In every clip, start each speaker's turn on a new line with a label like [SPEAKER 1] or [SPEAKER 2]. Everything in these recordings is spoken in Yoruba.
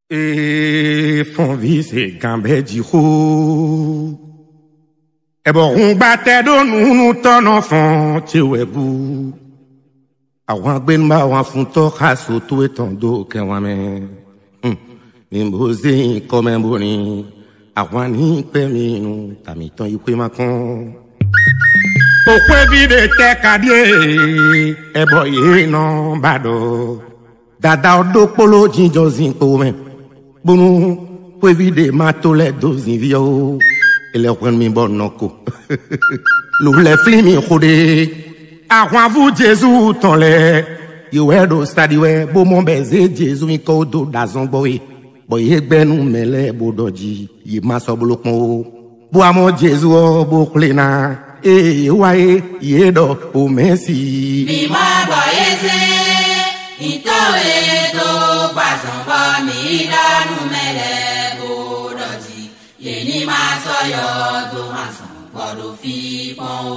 [SPEAKER 1] Et font viser gambé du roux. Et bon, on battait de nous ton enfant, tu es bou. Awan ben ba wan font to kaso tout et ton dos que wa men. Mimbozi comme un boni. Awan ni pemi nou, tamiton yu kwe makon. Okwe vide te kadie, e boye non bado. Dada odo polo jinjo zinko men. Bonou, kwe vide matole do zinvio. Ele kwen mi bon noko. Lou le flimi kode. Awan vous Jésus ton le. Yo do stadi we, bo mon beze Jésus mi ko do da zomboye. Boye benou mele bodoji, yi maso blokmo. Bo amo Jésus o bo klena. Wae yedo o Messi.
[SPEAKER 2] Mi ma boyeze, ito edo pasamba mi danu mele bodoji. Yeni maso yo do maso bodo fi pon.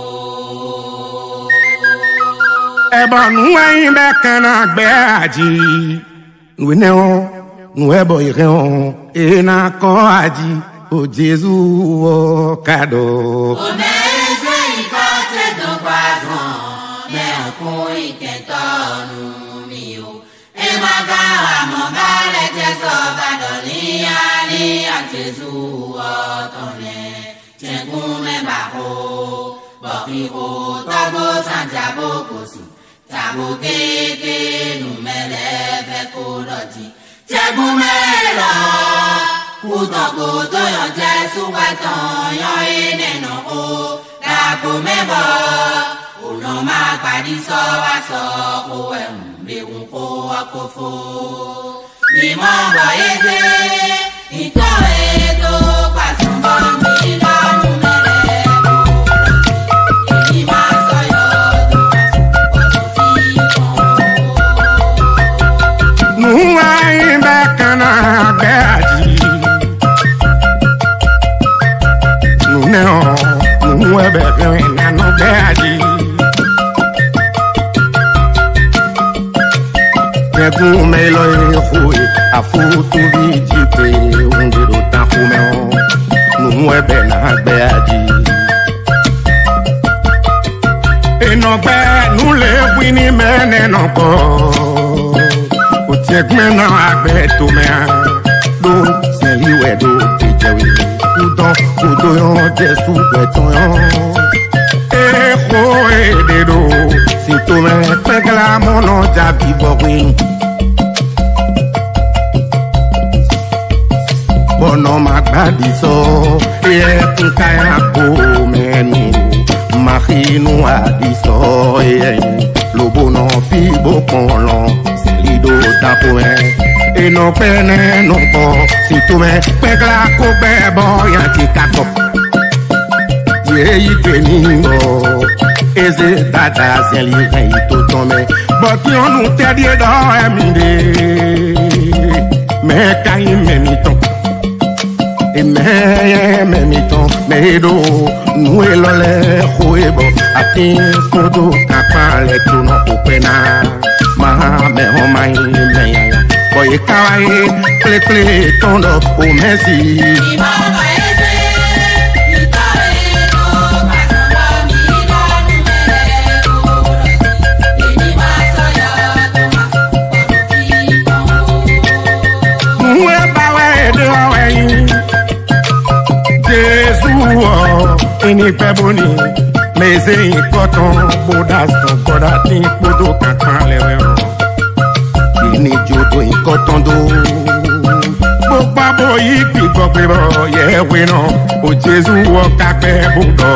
[SPEAKER 1] Eba nou imbe kana gbe aji. Nou neon, nou ebo ireon, e na ko aji. O Jésus o kado.
[SPEAKER 2] Jésus otone chengume baho bakiko tabo sanjabo kosi tabo keke numele bekodoji chengume lo kuto yo Jesu waton yo ineno o dabo mebo uno ma padiso waso ko embe unko akofo mi mo boyeze ito edo pasumbo mi danu mele eni maso yo do maso fi
[SPEAKER 1] Nou imbe kana gbe aji. Nou neon, nou ebe na no gbe aji. Pegou melo e foi a foto vídeo pe onde do tá fumeu não é bem na beadi e no be no le wini mene no ko o tek me na agbe to me do se liwe do pijawi udo yo Jesu beton yo e ko e de do si to me pegla mono jabi bogwin. Bono magbadi so ye kaya ko menu mahinu adiso ye lobono fi bokonlon selido tapo e no pene no po si tu me pegla ko bebo ya tikato ye ikeningo eze dada zeli to tome but you no tedi do eminde me kai menito me miton medo nous elole khoebo atin fodo kapale tuno opena ma me o mai me ya boy kawai ple tondo o Messi. Ini peboni meze ikoton bodas ton kodati podo kankan lewe ini jodo ikoton do bo babo ipi gbogbo ye we no o Jesu wo kape budo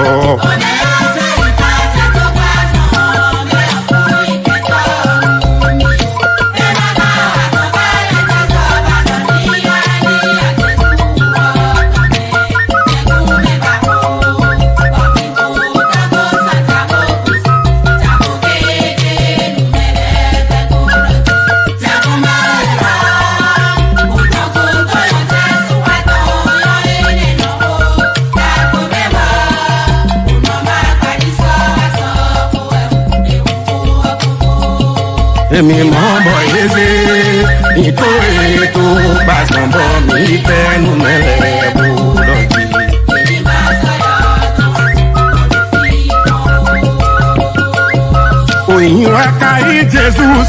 [SPEAKER 1] mi mo boyeze ito bas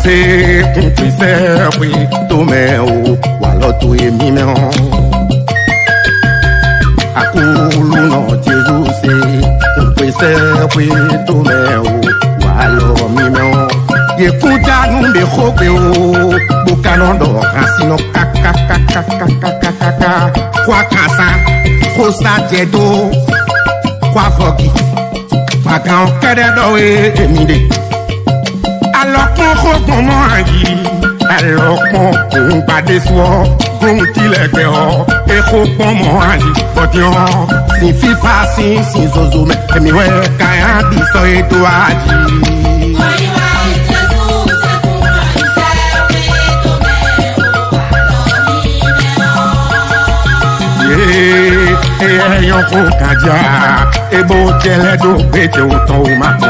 [SPEAKER 1] se cumprise oui tomeo walo tu emi me akulu no Jesus se cumprise oui tomeo walo mi me ye kuta numbe khope o bukanondo asino kakakakakakaka kwa kasa khosa jedo kwa fogi makan kede do emide alors qu'on comment agir alors qu'on pas des soirs qu'on qu'il est dehors et qu'on comment agir potion si fifa si zozo mais mi ouais kaya di so et toi agir et yon ko kaja e bo tele do bete o ton ma ko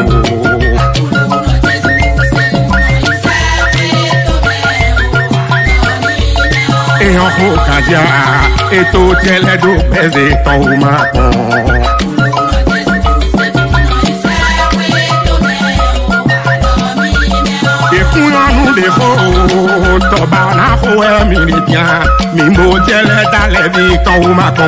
[SPEAKER 1] e yon ko kaja e to tele do bete ton ma ko e kuno nu de ho to ba na ho e mi ni dia mi mo tele dale vi ton ma ko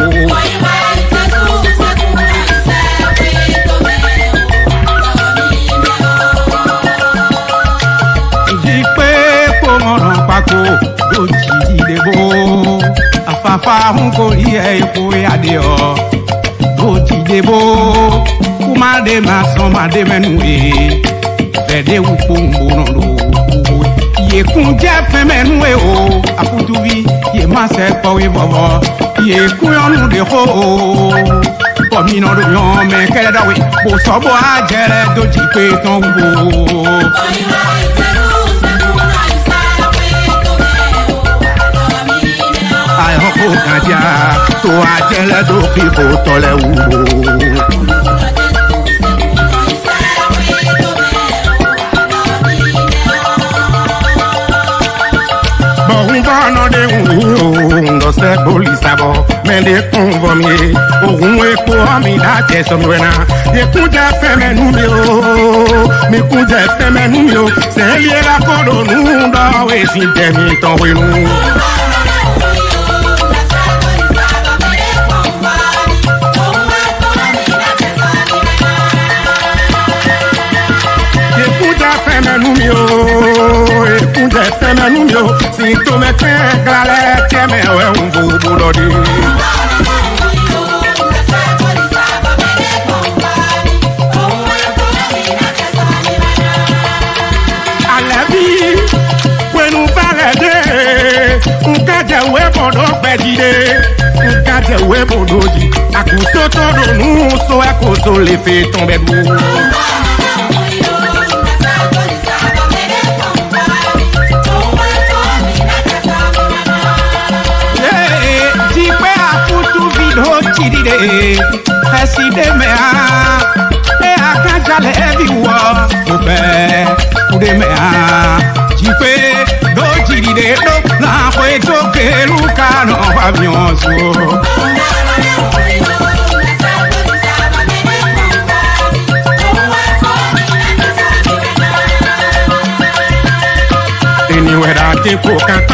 [SPEAKER 1] pako doji debo afafa hunkori eko ade o doji debo kuma de maso ma de menue fede upombo no lo ye kun je fe menue o afutuvi ye ma se po we bobo ye kun onu de ho komi no do yon me kele da we bo so bo ajere doji pe ton wo ay ho kaja to ajele do ki bo tole ubo bon bono de ndo se bolisabo mende konvomi ohun epo mi da je somwena ye kunja feme nu mi kunja feme nu mi o se liera kodo nu ndo we sin temi ton we nu écoute femenumio si tu me clale que me we un bubulodi a la vie when on parle de un kaje we bodo pedide un kaje we bodoji akuso todo nu so akoso le fait tomber bou Preside mea e akajale eviwo obe kude mea jipe do jiride do na kwe to keruka no avion so anywhere that te kokata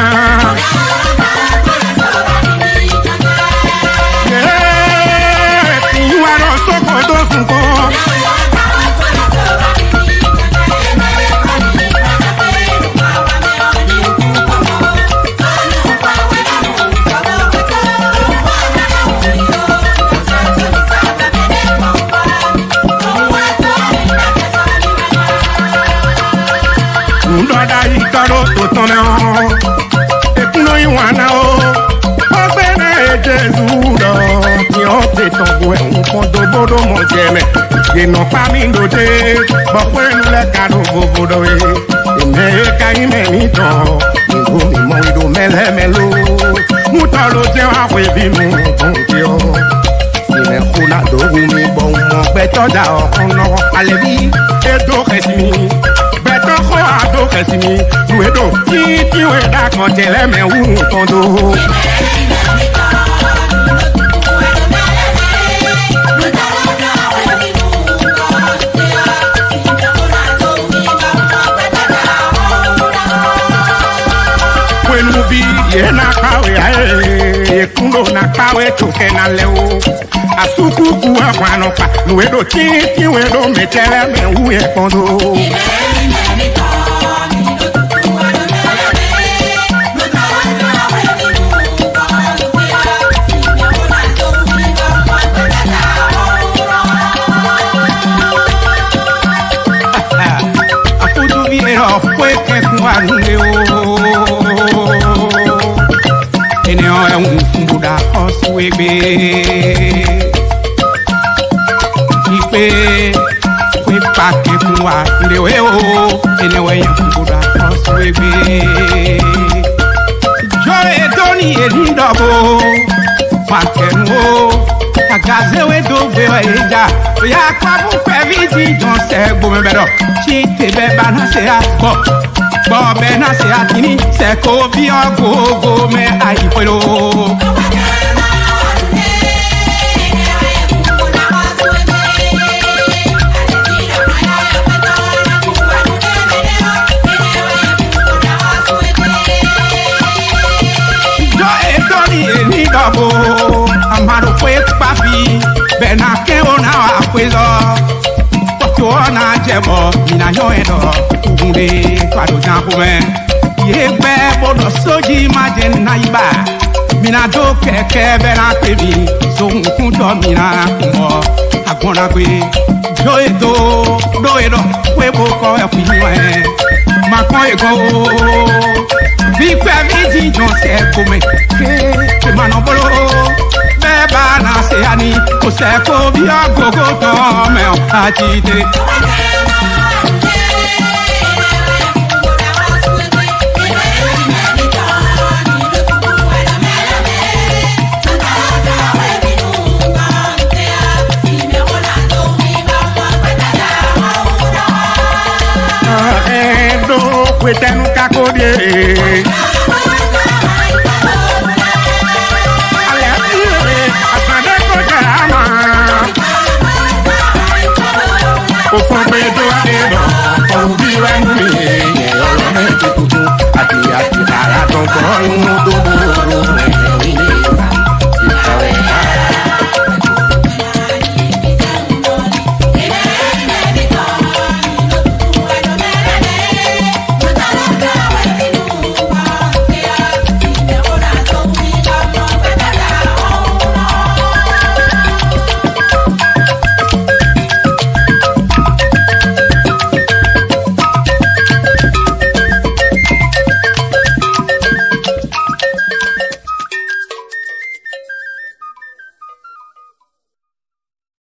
[SPEAKER 1] no pa mi dote bo penu le kado bobodo e me kai me ni to ngo mi mo do mele melo muto lo je wa we bi mu konti o si me kuna do mi bon mo pe to da o no ale bi e do kesimi be to ko a do kesimi we do ti we da kon tele me wu tondo ye na kawe ae kundo na kawe choke na leo asuku kuwa kwano pa nuedo chiki wedo metele me uye kondo fue que cuando ene o un fumbuda oswebe ipe fue pa que cuando ene o un fumbuda oswebe yo e doni e lindobo pa que no agaze we do be eja ya kwabu pevidi don se gbo me bedo chi te be ba na se a bo be na se a kini se ko bi ogogo me ayi pelo yo e doni e ni dobo amaro fue papi bena ke ona apezo to na jebo mina nyoedo unde kwado jampo me ye gbe bodo soji majen na iba mina do keke bena pebi so nkun do mina mo agbona gbe do we bo ko e ku yin ma kon e go bi pe mi ji jon se ko me ke ma no bolo beba na se ani ko se ko bi agogo to me o ajide